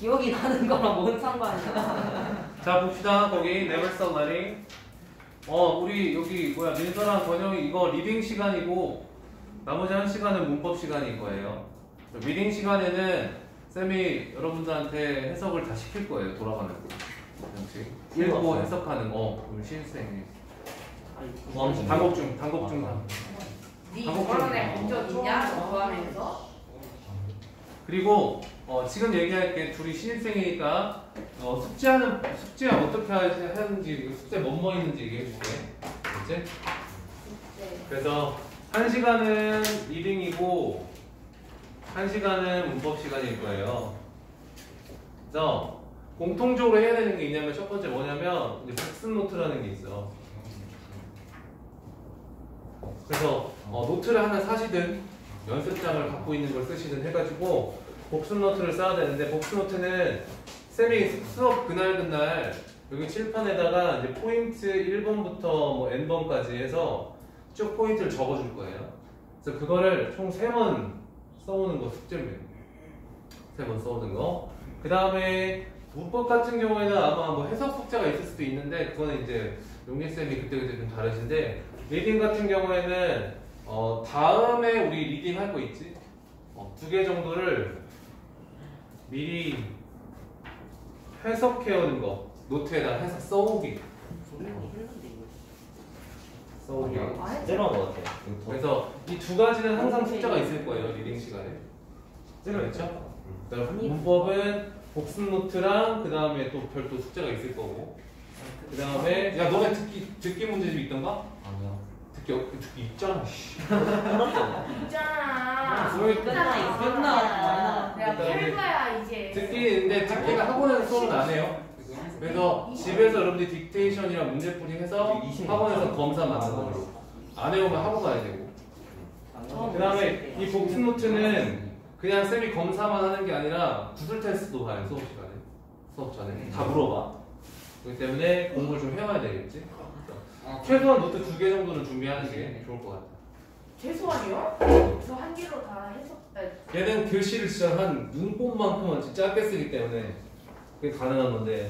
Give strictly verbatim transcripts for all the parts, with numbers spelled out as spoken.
기억이 나는 거랑 뭔 상관이야? 자 봅시다. 거기 never stop learning. 어 우리 여기 뭐야 민서랑 권영이 이거 리딩 시간이고 나머지 한 시간은 문법 시간일 거예요. 리딩 시간에는 쌤이 여러분들한테 해석을 다 시킬 거예요. 돌아가는 거. 읽고 해석하는 거. 우리 신입생이. 단곡 중, 단곡 중. 네 이번에 본 적 있냐? 공부하면서? 그리고 어, 지금 얘기할 게 둘이 신입생이니까 어, 숙제하는 숙제 어떻게 하는지 숙제 뭐뭐 있는지 얘기해 줄게. 알겠지? 그래서 한 시간은 리딩이고 한 시간은 문법 시간일 거예요. 그래서 공통적으로 해야 되는 게 있냐면 첫 번째 뭐냐면 이제 복습 노트라는 게 있어. 그래서 어, 노트를 하나 사시든 연습장을 갖고 있는 걸 쓰시든 해가지고 복습 노트를 써야 되는데 복습 노트는 쌤이 수업 그날 그날 여기 칠판에다가 이제 포인트 일 번부터 뭐 엔 번까지 해서 쭉 포인트를 적어줄 거예요. 그래서 그거를 총 세 번 써오는 거 숙제입니다. 세 번 써오는 거. 그 다음에 문법 같은 경우에는 아마 뭐 해석 숙제가 있을 수도 있는데 그거는 이제 용기쌤이 그때그때 좀 다르신데 리딩 같은 경우에는 어 다음에 우리 리딩 할 거 있지? 어, 두 개 정도를 미리 해석해 오는 거 노트에다 해서 써오기 써오기 ዜ로한 것 같아. 그래서 이 두 가지는 항상 숙제가 있을 거예요 리딩 시간에 그렇죠? 문법은 복습 노트랑 그 다음에 또 별도 숙제가 있을 거고 그 다음에 야 너네 듣기 듣기 문제집 있던가? 아니요. 듣기 어- 듣기 있잖아. 있잖아. 왜 맨날 맨날 내가 팔 거야 이제. 듣기 있는데 듣기가 학원에서 수업은 안 해요. 그래서 집에서 여러분들이 딕테이션이랑 문제풀이 해서 학원에서 검사 맞는 걸로 안 해오면 학원 가야 되고 그 다음에 이 복습 노트는 그냥 쌤이 검사만 하는 게 아니라 구술 테스트도 봐요 수업 시간에 수업 전에 다 물어봐. 그렇기 때문에 공부를 좀 해와야 되겠지. 최소한 노트 두 개 정도는 준비하는 게 좋을 것 같아. 최소한이요? 저 한 개로 다 해석. 얘는 글씨를 진짜 한 눈곱만큼은 진짜 짧게 쓰기 때문에 그게 가능한 건데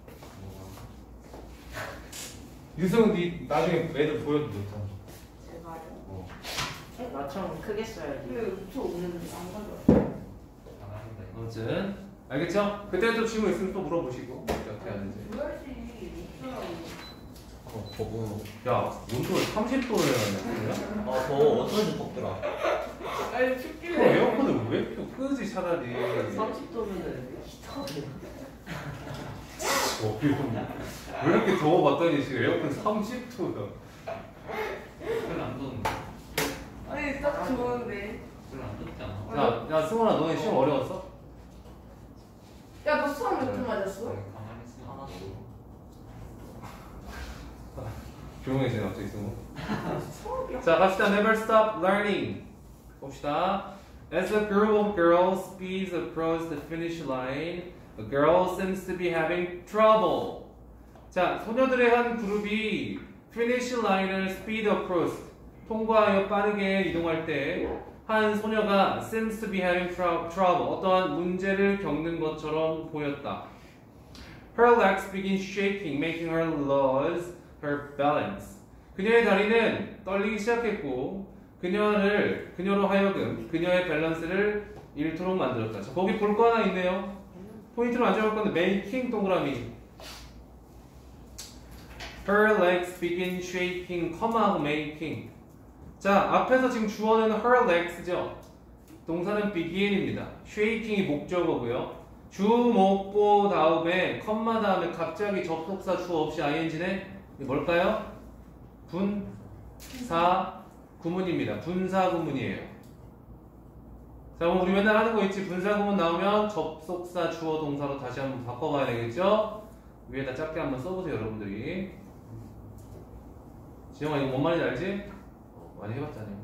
유승은 니 나중에 애들 보여도 못하. 제가요? 어. 나처럼 크게 써야지. 근데 저 오늘 안 가져왔어요. 아무튼 알겠죠? 그때 또 질문 있으면 또 물어보시고 어떻게 하는지. 뭐야지 있더라고. 어, 저거. 야 온도를 삼십 도를 해놨냐? 아, 저 어쩐지 덥더라. 아니 그 춥길래. 에어컨을 왜 이렇게 끄지 차라리. 삼십 도면은 히터를. 어, 왜 이렇게 더워봤더니 지금 에어컨 삼십 도다. 별로 안 더운데. 아니 딱 좋은데. 별로 안 덥지 않아? 야, 야 승원아 너네 시험 어려웠어? 야 너 수학 몇 점 맞았어? 가만히 있으면 조용해지네 갑자기 승원. 수학이야. 자 갑시다. Never stop learning. 봅시다. As a group of girls speeds across the finish line, a girl seems to be having trouble. 자, 소녀들의 한 그룹이 finish line을 speed across 통과하여 빠르게 이동할 때 한 소녀가 seems to be having trouble 어떠한 문제를 겪는 것처럼 보였다. Her legs begin shaking, making her lose her balance. 그녀의 다리는 떨리기 시작했고 그녀를 그녀로 하여금 그녀의 밸런스를 잃도록 만들었다. 자, 거기 볼 거 하나 있네요. 포인트로 안 적을 건데 making 동그라미. Her legs begin shaking, 컴마하고 making. 자, 앞에서 지금 주어는 her legs죠. 동사는 begin입니다. shaking이 목적어고요. 주목보 다음에 컴마 다음에 갑자기 접속사 주어 없이 ing네 뭘까요? 분사 구문입니다. 분사 구문이에요. 자, 그럼 우리 맨날 하는 거 있지? 분사 구문 나오면 접속사 주어 동사로 다시 한번 바꿔봐야 되겠죠? 위에다 짧게 한번 써보세요, 여러분들이. 지영아, 이거 뭔 말인지 알지? 어, 많이 해봤잖아요.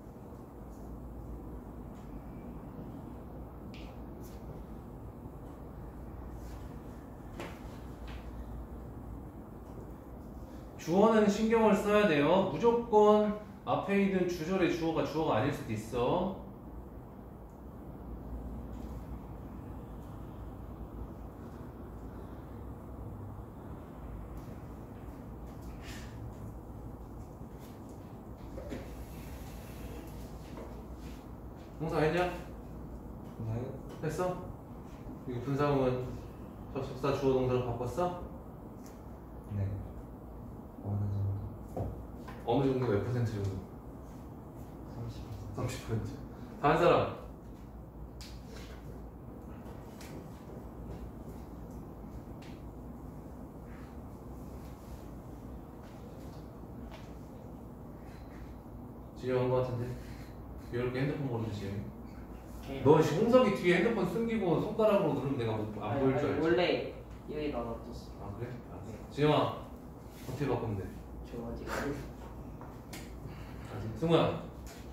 주어는 신경을 써야 돼요. 무조건 앞에 있는 주절의 주어가 주어가 아닐 수도 있어. 동사 했냐? 나요? 했어? 이거 분사음은 접속사 주어 동사로 바꿨어? 네. 어느 정도? 어느 정도 몇 퍼센트 정도? 삼십 퍼센트. 삼십 퍼센트. 다른 사람. 지금 한거 같은데? 이렇게 핸드폰 보는데 지금. 너 홍석이 뒤에 핸드폰 숨기고 손가락으로 누르면 내가 못- 안 아니, 보일 줄 아니, 알지? 원래 여기다 놔뒀어. 아 그래? 알았어. 지영아 어떻게 바꾸면 돼? 저 아직 안 아직. 승우야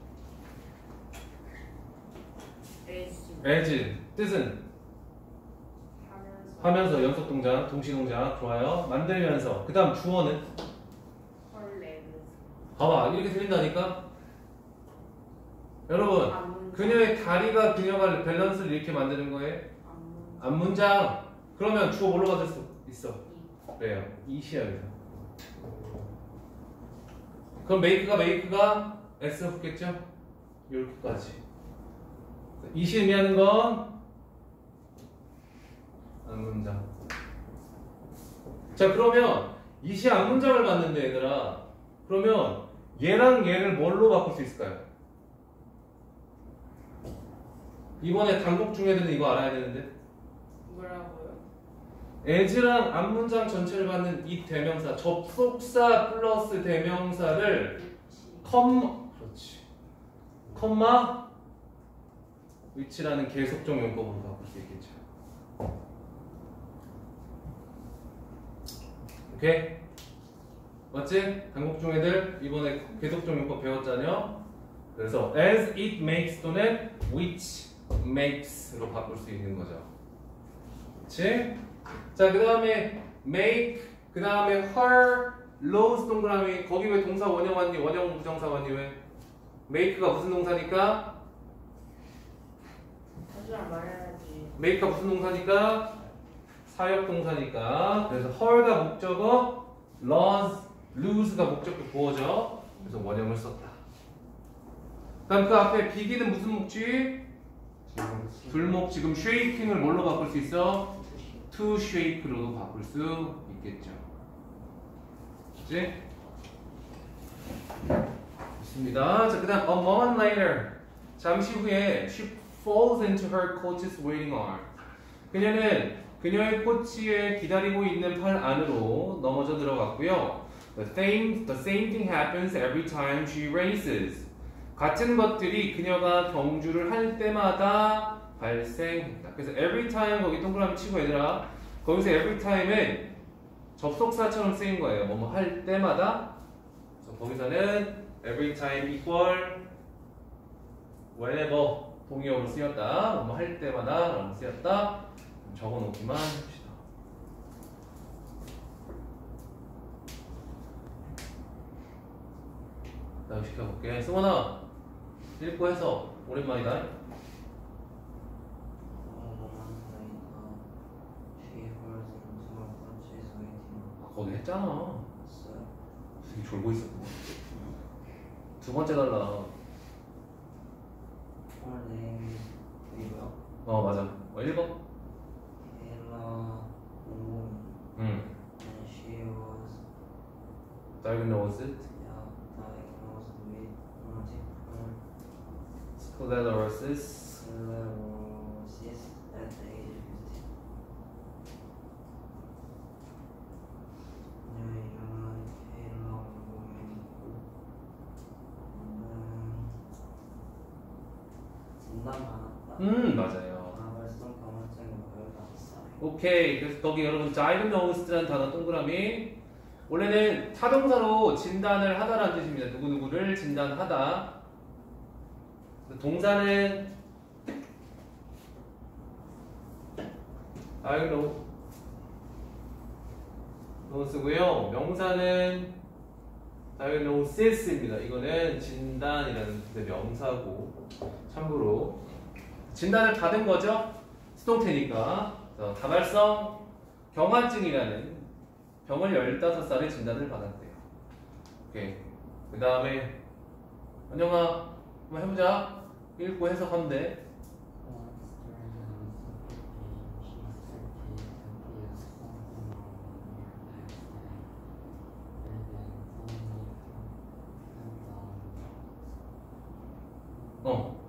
에이씨. as 뜻은 하면서 하면서 연속 동작, 동시 동작 좋아요. 만들면서 그 다음 주어는 헐레 봐봐 이렇게 들린다니까. 여러분 안문 그녀의 다리가 그녀가 밸런스를 이렇게 만드는 거예요. 안문 앞문장 그러면 주어 뭘로 받을 수 있어? 그래요. 이시야 여기서. 그럼 메이크가 메이크가 S 붙겠죠? 이렇게까지. 이시 의미하는 건 앞문장. 자 그러면 이시 앞문장을 봤는데 얘들아 그러면 얘랑 얘를 뭘로 바꿀 수 있을까요? 이번에 단국 중에들은 이거 알아야 되는데 뭐라고요? as랑 앞문장 전체를 받는 이 대명사 접속사 플러스 대명사를 컴 그렇지 컴마 위치라는 계속적 용법으로 바꿀 수 있겠죠. 오케이 맞지? 단국 중 애들 이번에 계속적 용법 배웠잖아요. 그래서 as it makes 또는 which makes로 바꿀 수 있는 거죠. 그치? 자, 그 다음에 make, 그 다음에 her, rose 동그라미 거기 왜 동사 원형 왔니? 원형 부정사 왔니? 왜? make가 무슨 동사니까? 다시 한 번 말해야지. make가 무슨 동사니까? 사역 동사니까. 그래서 her가 목적어, lose, lose가 목적어 보어져. 그래서 원형을 썼다. 다음 그 앞에 비기는 무슨 목지? 불목 지금 shaking을 뭘로 바꿀 수 있어? to shake로도 바꿀 수 있겠죠. 그치? 좋습니다. 자, 그 다음 a moment later 잠시 후에 she falls into her coach's waiting arm 그녀는 그녀의 코치에 기다리고 있는 팔 안으로 넘어져 들어갔고요. The same, the same thing happens every time she races 같은 것들이 그녀가 경주를 할 때마다 발생했다. 그래서 every time 거기 동그라미 치고 얘들아 거기서 every time은 접속사처럼 쓰인 거예요. 뭐뭐 할 때마다. 그래서 거기서는 every time equal whenever 동의어로 쓰였다. 뭐뭐 할 때마다 라고 쓰였다. 적어 놓기만 합시다. 나 시켜볼게. 승원아 읽고 해서 오랜만이다. 아, 거기 했잖아. 되게 졸고 있었고. 두 번째 달라. 어 맞아. 어 읽어. 응. Diagnosed. Sclerosis. 음 맞아요. 오케이. 그래서 거기 여러분 diagnosed라는 단어 동그라미 원래는 타동사로 진단을 하다라는 뜻입니다. 누구누구를 진단하다. 동사는 diagnose고요. 명사는 diagnosis입니다. 이거는 진단이라는 뜻의 명사고 참고로 진단을 받은 거죠. 수동태니까. 다발성 경화증이라는 병을 열다섯 살에 진단을 받았대요. 오케이. 그 다음에 원영아 한번 해보자. 읽고 해석하면 돼. 어.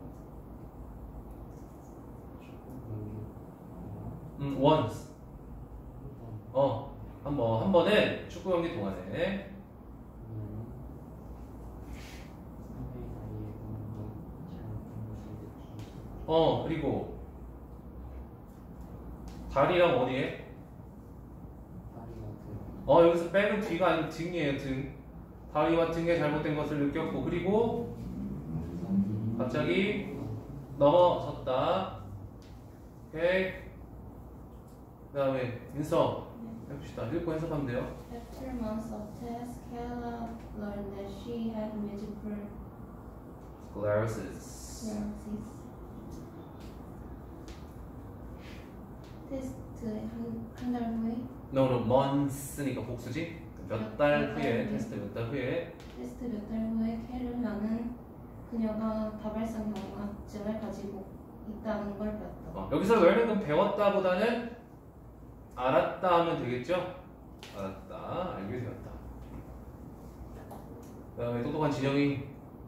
음, once. 어, 한 번, 한 번에 축구 경기 동안에. 어, 그리고 다리랑 어디에? 어, 여기서 백은 뒤가 아니고 등이에요, 등. 다리와 등에 잘못된 것을 느꼈고, 그리고 갑자기 넘어섰다. 오케이. 그 다음에 인서 해봅시다. 읽고 해석하면 돼요. After months of tests, Kayla learned that she had multiple Sclerosis. sclerosis. 테스트 한 달 후에 No, no, months니까 복수지. 몇 달 후에 테스트 몇 달 후에. 테스트 몇 달 후에 캐롤라는 그녀가 다발성 경화증을 가지고 있다는 걸 배웠다. 어, 여기서 learn은 배웠다보다는 알았다 하면 되겠죠? 알았다, 알게 되었다. 그 다음에 똑똑한 진영이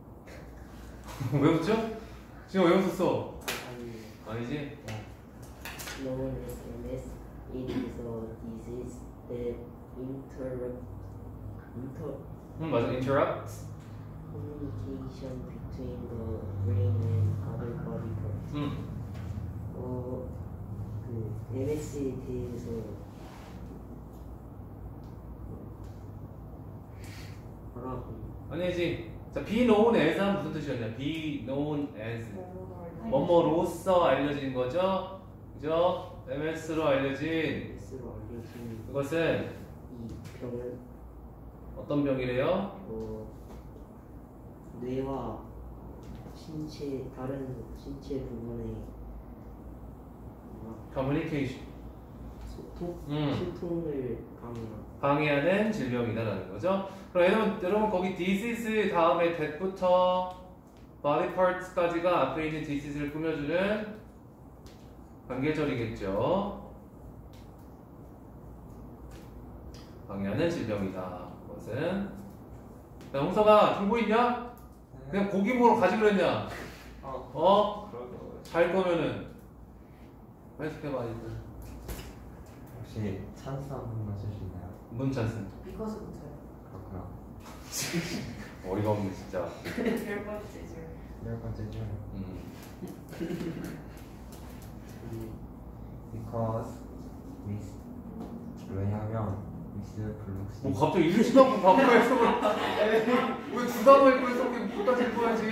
왜 웃죠? 진영 왜 웃었어? 아니지? known as M S. It is a disease that interrupt inter 응 맞아, interrupt. communication between the brain and other body parts. 응. 어, 그 엠에스에 대해서 뭐라고? 아니지. 자, be known as는 무슨 뜻이었냐? be known as 뭐뭐로서 알려진 거죠? 그죠? 엠에스로 알려진 엠에스로 알려진 그것은 이 병을 어떤 병이래요? 어, 뇌와 신체 다른 신체 부분의 뭐라, communication. 소통, 음. 소통을 방해한 방해하는 질병이다라는 거죠. 그럼 여러분, 여러분 거기 disease 다음에 that부터 body parts까지가 앞에 있는 disease를 꾸며주는 관계절이겠죠. 방해하는 질병이다. 그것은. 자, 홍서가 들고 있냐? 그냥 고기 먹으러 가지 그랬냐? 어. 어? 그러고 잘 거면은 해석해봐 일단. 혹시 찬스 한 번만 쓸 수 있나요? 문 찬스. 비커스 문제. 그렇구나. 어이가 없네 진짜. 열 번째 줄. 열 번째 줄. 음. Because with 왜냐면 with 블록스 뭐 갑자기 일치도 않고 바꿔 해석을 왜두 단어 읽고 해석해 끝까지 읽어야지.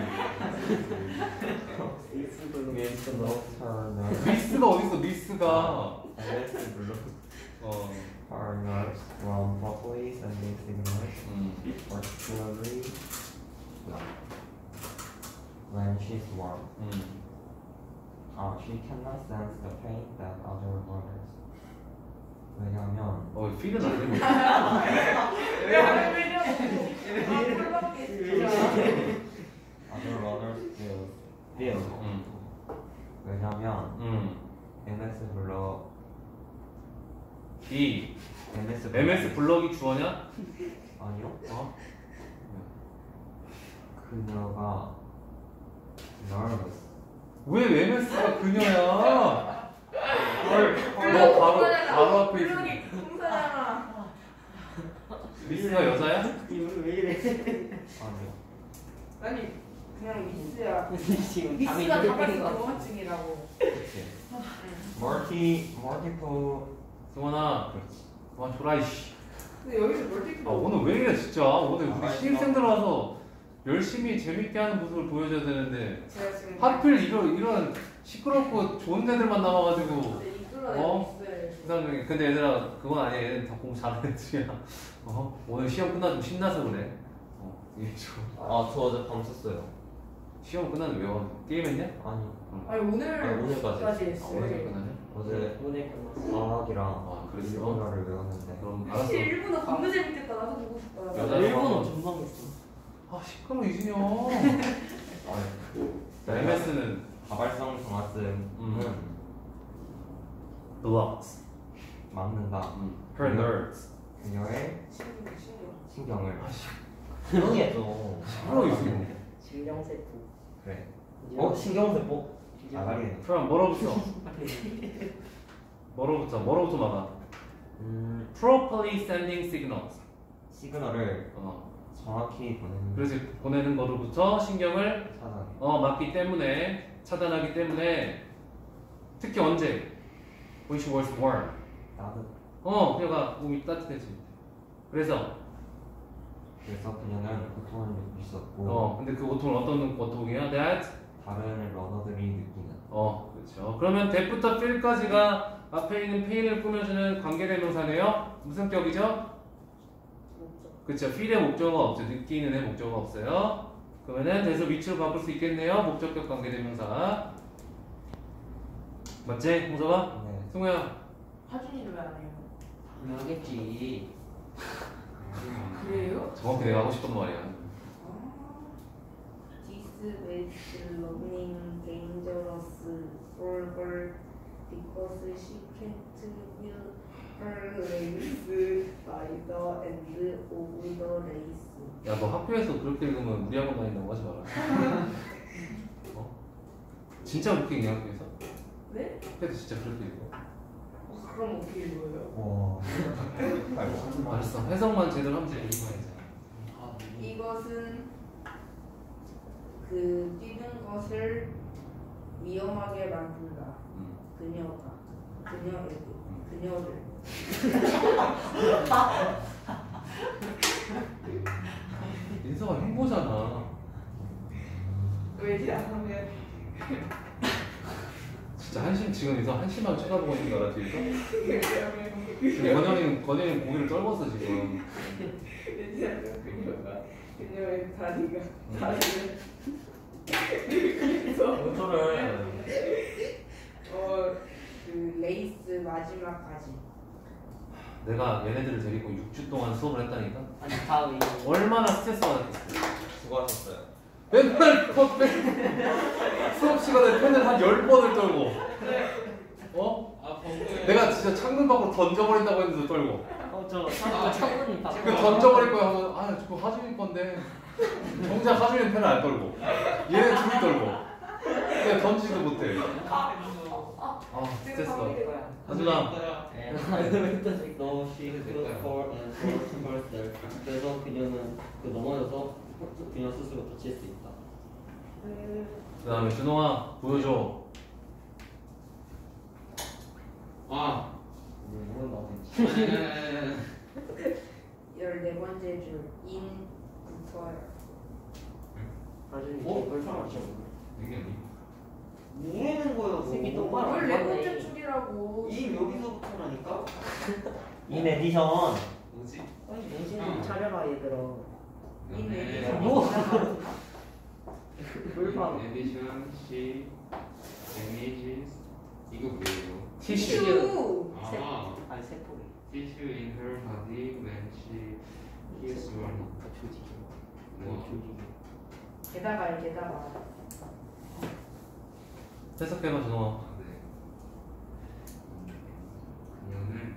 with nocturnal 미스가 어딨어 미스가. 엠에스 블록 어. partners from properly sending signals 음. particularly when she's warm. 음. Uh, she cannot sense the pain that other mothers. 왜냐면 어 필은 안 되고. 왜안 되냐고. 아 콜라게 진짜. other mothers feel feel. 음. 왜냐면 음. 엠에스 블록 이 엠에스 엠에스 블럭이 주어냐? 아니요. 어? 그녀가 nervous. 왜 엠에스가 그녀야? 너 바로 바로 앞에 있어. 블록이 공사잖아. 미스가 여자야? 왜 이래? 아니요. 아니 그냥 미스야. 지금 잠이 미스가 들고 다발성 있는 거. 경화증이라고. 그치. 멀티 멀티플 승원아, 그만 줘라 이씨. 근데 여기서 멀티플. 아 오늘 왜 이래 진짜. 오늘 우리 아, 신입생들 와서 열심히 재밌게 하는 모습을 보여줘야 되는데 제가 지금 하필 이런 이런 시끄럽고 좋은 애들만 남아가지고. 이끌어내고 어? 있어요. 부담이. 근데 얘들아 그건 아니야. 얘는 다 공부 잘하는 애들이야. 어? 오늘 시험 끝나고 신나서 그래. 어, 이게 좀. 아, 저 어제 밤 샜어요. 시험 끝나면 왜 와? 게임했냐? 아니, 아니 오늘 아니, 오늘까지. 아, 했어요. 오늘 끝나냐? 어제 오늘 끝났어. 과학이랑 아 그랬어? 일본어를 외웠는데 그럼 혹시 알았어. 일본어 겁나 재밌겠다. 나도 보고 싶다. 여자- 일본어 전망했어. 아 시끄러워 이진영. 아니 자, 엠에스는 다발성 정화증은 음. blocks. 막는다. 음. her nerves. 그녀의 신경 신경. 신경을. 조용히 해줘. 뭐라고 있어? 신경세포. 그래. 어? 신경세포? 나가리네. 그럼 뭐로부터? 뭐로부터? 뭐로부터 막아? 음, properly sending signals. 시그널을 어. 정확히 보내는 그래서 보내는 거로부터 신경을 차단해. 어, 막기 때문에 차단하기 때문에 특히 언제? When she was warm. 따뜻. 어, 그녀가 몸이 따뜻해지. 그래서 그래서 그녀는 고통을 느낄 수 없고 어, 근데 그 고통은 어떤 고통이야? That 다른 러너들이 느끼는. 어, 그렇죠. 그러면 that부터 feel까지가 앞에 있는 pain을 꾸며주는 관계대명사네요. 무슨 격이죠? 그렇죠. feel의 목적어가 없죠. 느끼는 의 목적어가 없어요. 그러면은 돼서 위치로 바꿀 수 있겠네요. 목적격 관계대명사. 맞지? 홍서가? 네. 승우야. 하준이는 왜 안 해요? 당연하겠지. 그래요? 정확히 내가 하고 싶던 말이야. This is learning dangerous for her because she can't feel her legs by the end of the race. 야, 너 학교에서 그렇게 읽으면 우리 학원 다닌다고 하지 마라. 어? 진짜 그렇게 읽냐, 학교에서? 네? 학교에서 진짜 그렇게 읽어. 어, 그럼 어떻게 읽어요? 와. 아이고. 알았어. 해석만 제대로 하면 돼. 읽어야지. 아, 이것은 그 뛰는 것을 위험하게 만든다. 음. 그녀가 그녀에게 그녀를 인서가 행보잖아. 왜냐하면 진짜 한심, 지금 인서 한심하게 쳐다보고 있는 거 알아, 뒤에서? 왜냐하면 지금 권영이는, 권영이는 고개를 떨궜어, 지금. 왜냐하면 그녀가 그녀의 다리가 다리를 그래서 어쩌래. 어그 레이스 마지막까지 내가 얘네들을 데리고 육 주 동안 수업을 했다니까? 아니, 다음이. 얼마나 스트레스 받았겠어. 수고하셨어요. 맨날 컷 수업 시간에 펜을 한 열 번을 떨고. 어? 아, 범죄. 내가 진짜 창문 밖으로 던져버린다고 했는데 떨고. 어, 저 창문, 창문이 다. 그 던져버릴 거야 하면 아 그거 하준이 건데 정작 하준이는 펜을 안 떨고 얘네 둘이 떨고 그냥 던지지도 못해. 아 스트레스 받아. 하준아 네, 너 she stood for and forced herself. 그래서 그녀는 그 넘어져서 그녀 스스로 다칠 수 있다. 그 다음에 준호아 보여줘. 아. 뭘 모른다. 열네 번째 줄 인부터요. 나중에 어? 벌써 맞죠? 이게 아니? 뭐하는 거야? 색이 똑바로 안 열네 맞네. 번째 줄이라고. 이 여기서부터라니까? 인 에디션. 뭐지? 아니 정신 좀 차려라 얘들아. 인 네. 에디션 뭐? 물방. 에디션 C damages 이거 뭐예요? 티슈. 슈. 아, 아니, 세포기. tissue in her body when she heals one. 조직이. 뭐? 조직이. 게다가 게다가 해석해봐 준호아. 아, 네. 그녀는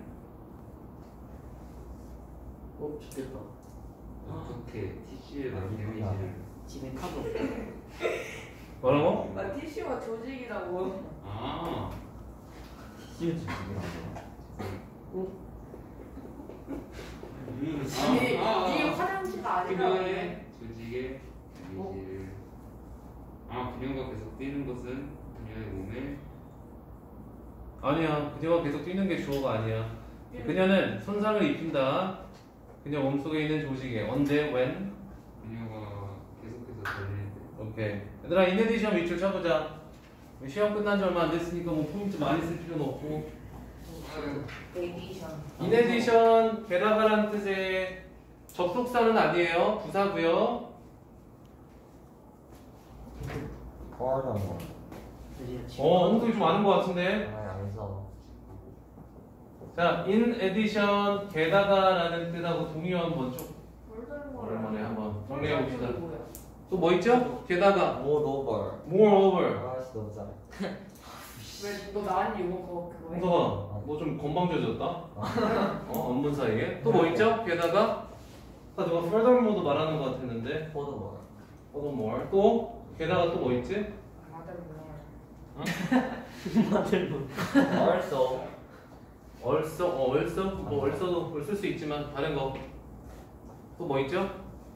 어, 좋겠다. 어떻게 티슈에 아, 데미지를? 집에 카드 없어. 뭐라고? 나 티슈가 조직이라고. 아, 티슈 지금이라고. 이게 아, 아, 이게 아. 화장지가 아니라. 그녀의 조직에 데미지를. 아, 그녀가 계속 뛰는 것은 그녀의 몸에 아니야. 그녀가 계속 뛰는 게 주어가 아니야. 그녀는 손상을 입힌다. 그녀 몸속에 있는 조직에 언제 when 그녀가 계속해서 달리는데. 오케이. 얘들아 인에디션 밑줄 쳐보자. 시험 끝난 지 얼마 안 됐으니까 뭐 포인트 많이 쓸 필요는 없고. 에디션. 인에디션 게다가란 뜻의 접속사는 아니에요. 부사고요. 포함하는 거. 어, 홍석이 좀 아는 것 같은데. 아, 알겠어. 자, in addition 게다가라는 뜻하고 동의어 한번 쭉 뭘 다른 거야? 오랜만에 한번 정리해 봅시다. 뭐야? 또 뭐 있죠? 게다가 Moreover. moreover. 아씨 너무 잘해. 왜너 나왔니 이거 그거 그거에? 홍석아, 뭐 좀 건방져졌다? 어, 업문 사이에. 또 뭐 있죠? 게다가 아까 누가 furthermore도 말하는 것 같았는데 Furthermore. furthermore. 또 게다가 또 뭐 있지? 아들 뭐? Also. also, 어, also, 뭐 also도 쓸 수 있지만 다른 거. 또 뭐 있죠?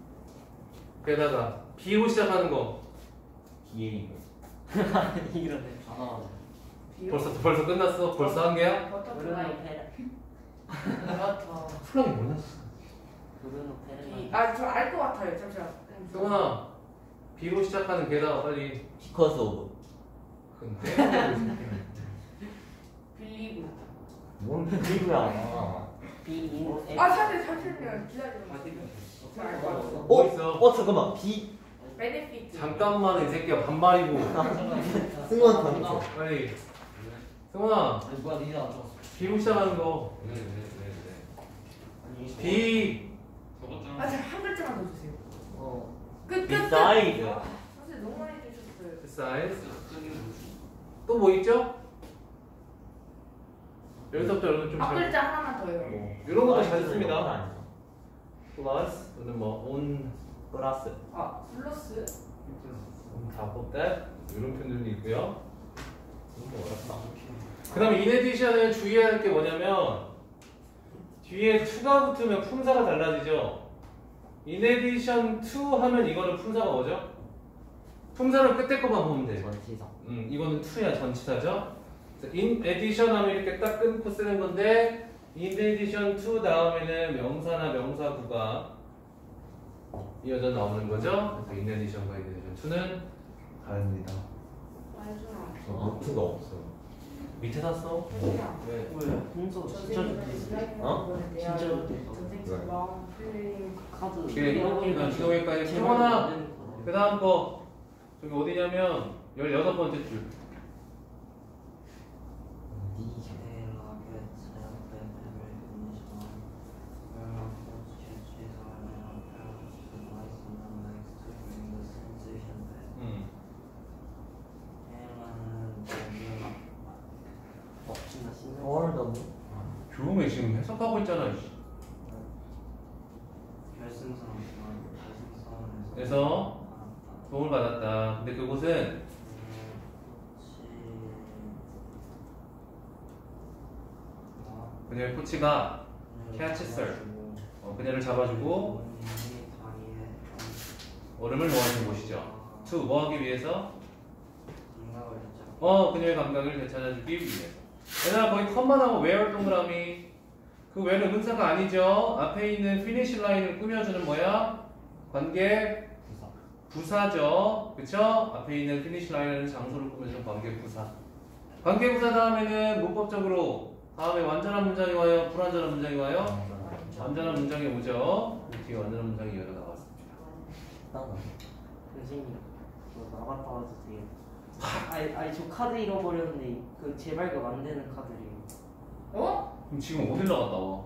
게다가 B로 시작하는 거. Being. 이러네. 아. 벌써 벌써 끝났어? 벌써 한 개야? 버터플라이. 아, 버터. 플랑이 몰랐어. 그거는 페레나. 아저 알 것 같아요. 잠시만. 승훈아, B로 시작하는 게다가 빨리. Because of. 근데 빌리브. 뭔 비브야. Being. 아 사실 잠시만요. 기다려. 알것 같아. 뭐 어? 있어? 어 잠깐만. B. 베네피트. 잠깐만 이 새끼야 반말이고. 승원 던져. 빨리. 승훈아, 아니 뭐야 니네 안 적었어. B로 시작하는 거. 왜왜왜 왜? 아니. B. 적었잖아. 아한 글자만 더 주세요. 어. 끝 끝. 끝. Beside. 아, 사실 너무 많이 주셨어요. size. 또 뭐 있죠? 여기서부터 여러분 좀 앞 잘. 글자 하나만 더요. 뭐, 이런 것도 잘 씁니다. plus 또는 뭐 on 플러스. 아 플러스. on top of that 이런 표현들도 있고요. 너무 어렵다. 그다음에 in addition은 주의해야 할 게 뭐냐면 뒤에 to가 붙으면 품사가 달라지죠. in addition to 하면 이거는 품사가 뭐죠? 품사는 끝에 것만 보면 돼. 전치사. 음, 이거는 to야 전치사죠. 그래서 in addition 하면 이렇게 딱 끊고 쓰는 건데 in addition to 다음에는 명사나 명사구가 이어져 나오는 거죠. 그래서 in addition과 in addition to는 다릅니다. 말해주나. 노트가 없어. 밑에 놨어? 왜? 홍서 진짜 좋대. 어? 진짜 좋대. 전생처럼 필링. 카드. 오케이. 그다음 지도회까지 제발 태원아. 만드는 거. 그 다음 거 저기 어디냐면 열여덟 번째 줄. 음. 어, 진짜 신경. Or the 교음에 지금 해석하고 있잖아. 이씨. 결승선. 결승선에서. 그래서 도움을 받았다. 근데 그곳은 그녀의 코치가 catches her. 어, 그녀를 잡아주고 얼음을 모아준 곳이죠. to 뭐 하기 위해서? 어, 그녀의 감각을 되찾아주기 위해서. 얘들아 거기 컴만 하고 where 동그라미. 그 where는 문사가 아니죠. 앞에 있는 finish 라인을 꾸며주는 뭐야? 관계 부사죠. 그쵸? 앞에 있는 finish 라인은 장소를 꾸며주는 관계 부사. 관계 부사 다음에는 문법적으로 다음에 완전한 문장이 와요? 불완전한 문장이 와요? 완전한 문장이 오죠. 그 뒤에 완전한 문장이 이어져 나왔습니다. 선생님, 저 나갔다 와도 돼요. 아니, 아니 저 카드 잃어버렸는데 그 재발급 안 되는 카드래요. 어? 그럼 지금 어딜 나갔다 와?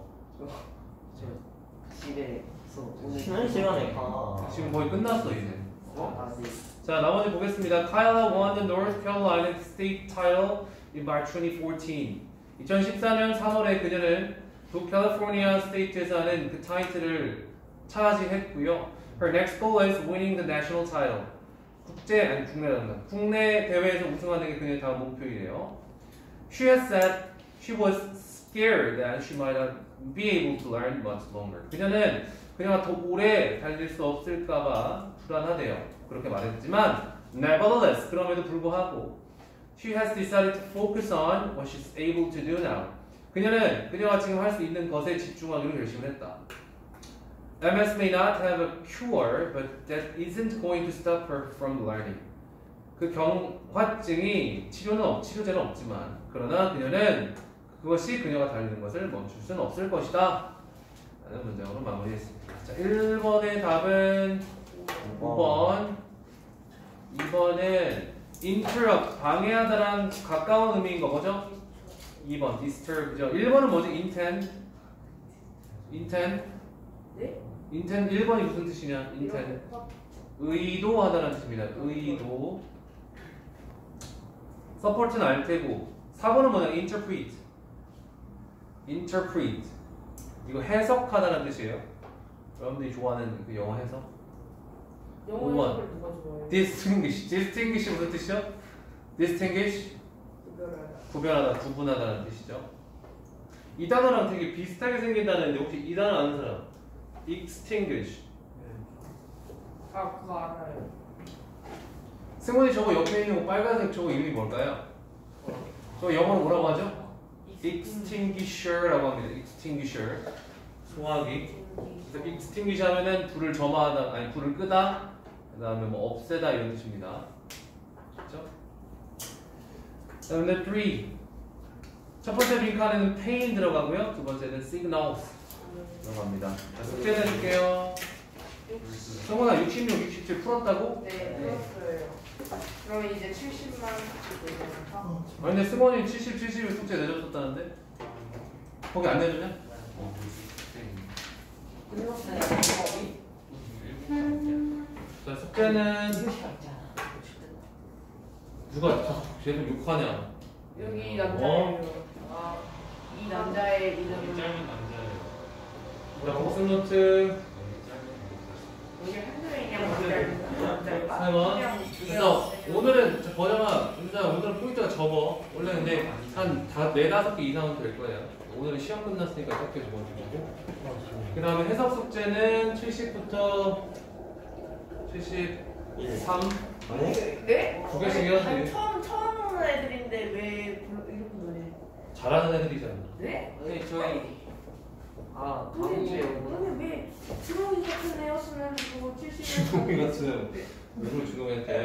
저 집에서 오늘 쉬는 시간에 가. 지금 거의 끝났어 이제. 아, 네. 자 나머지 보겠습니다. Kyla won the North Carolina State title in by twenty fourteen. 이천십사 년 삼월에 그녀는 북캘리포니아 스테이트에서 하는 그 타이틀을 차지했고요. Her next goal is winning the national title. 국제 아니 국내란다. 국내 대회에서 우승하는 게 그녀의 다음 목표이래요. She has said she was scared that she might not be able to learn much longer. 그녀는 그녀가 더 오래 달릴 수 없을까봐 불안하대요. 그렇게 말했지만 nevertheless 그럼에도 불구하고 she has decided to focus on what she's able to do now. 그녀는 그녀가 지금 할 수 있는 것에 집중하기로 결심을 했다. 엠 에스 may not have a cure, but that isn't going to stop her from learning. 그 경화증이 치료는 없, 치료제는 없지만 그러나 그녀는 그것이 그녀가 달리는 것을 멈출 수는 없을 것이다. 라는 문장으로 마무리했습니다. 자, 일 번의 답은 오 번, 이 번은 interrupt, 방해하다랑 가까운 의미인 거 뭐죠? 이 번, disturb죠. 일 번은 뭐지? intend, intend, 네? intend 일 번이 무슨 뜻이냐? intend, 의도하다라는 뜻입니다. 의도. 서포트는 알 테고. 사 번은 뭐냐? interpret. interpret. 이거 해석하다는 뜻이에요. 여러분들이 좋아하는 그 영어 해석. 영어 오 번. 해석을 누가 좋아해요? distinguish. distinguish 무슨 뜻이죠? distinguish. 구별하다. 구별하다, 구분하다는 뜻이죠. 이 단어랑 되게 비슷하게 생긴다는데 혹시 이 단어 아는 사람? extinguish. 아 그거 알아요. 승훈이 저거 옆에 있는 거 빨간색 저거 이름이 뭘까요? 저거 영어로 뭐라고 하죠? extinguisher라고 합니다. extinguisher. 소화기. 그래서 extinguish 하면은 불을 점화하다, 아니 불을 끄다, 그 다음에 뭐 없애다 이런 뜻입니다. 그렇죠? 그다음에 three. 첫 번째 빈칸에는 pain 들어가고요. 두 번째는 signals 들어갑니다. 자, 숙제 내줄게요. 성훈아 육십육, 육십칠 풀었다고? 네 들었어요. 그럼 이제 칠십만 되잖아. 아니 근데 승원이 칠십, 칠십을 숙제 내줬었다는데? 거기 안 내주냐? 어, 자 숙제는 누가 쟤도 욕하냐? 여기 남자예요. 아, 이 남자의 이 이름은 짧은 남자예요. 자 복습노트 여기 한명이냐 남자일까? 설마. 그래서 오늘은 저 버정아 진짜 오늘은 포인트가 접어. 원래 근데 한 다, 네다섯 개 이상은 될 거예요. 오늘은 시험 끝났으니까 몇 개 접어주고. 그 다음에 해석 숙제는 칠십부터 칠십삼 네? 두 개씩 해야지. 아니, 처음 처음 오는 애들인데 왜 불러- 이렇게 노래? 잘하는 애들이잖아. 네? 네, 저희 아 근데 왜 다음 주에 근데 왜 주먹이 같은 애였으면 그거 칠십 주동이 같은 누굴 주동이한테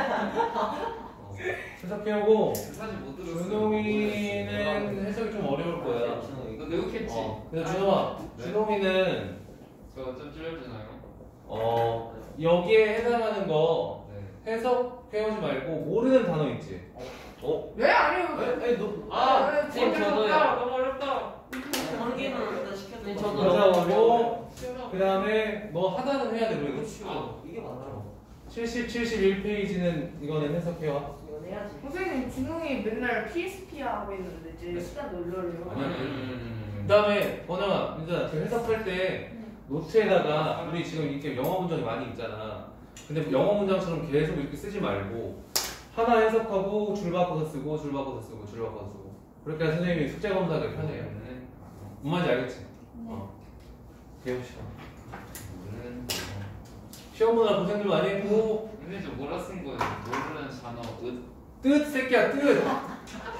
해석해오고. 사실 못 들었어요. 준홍이는 해석이 좀 어려울 거야. 이거 내가 지 어. 근데 준홍아, 네. 준홍이는 저좀 줄여주나요? 어 여기에 해당하는 거 네. 해석해오지 말고 모르는 단어 있지. 어? 왜 아니요? 아니 너 아, 쌤, 저도요. 너무 어렵다. 한 개는 일단 시켰는데 저도 여자하고 그 다음에 너 하단은 해야 돼. 그리고 아, 이게 맞죠? 칠십, 칠십일 페이지는 이거는 해석해와. 이건 해야지. 선생님 준홍이 맨날 피에스피 하고 있는데 이제 시간 놀려요. 아니야. 음. 그 다음에 번영아, 민준아, 그 해석할 때 노트에다가 우리 지금 이렇게 영어 문장이 많이 있잖아. 근데 영어 문장처럼 계속 이렇게 쓰지 말고 하나 해석하고 줄 바꿔서 쓰고 줄 바꿔서 쓰고 줄 바꿔서 쓰고 그렇게 해야 선생님이 숙제 검사하기 편해요. 뭔 말인지 알겠지? 어. 배우시오. 모르는 시험 보느라 고생들 많이 했고 근데 저 뭐라 쓴 거예요? 모르는 단어 읒. 뜻 새끼야 뜻.